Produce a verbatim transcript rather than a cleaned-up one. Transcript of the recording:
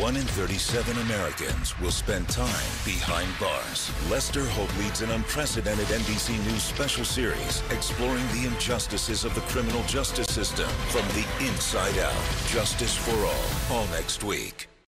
one in thirty-seven Americans will spend time behind bars. Lester Holt leads an unprecedented N B C News special series exploring the injustices of the criminal justice system from the inside out. Justice for All, all next week.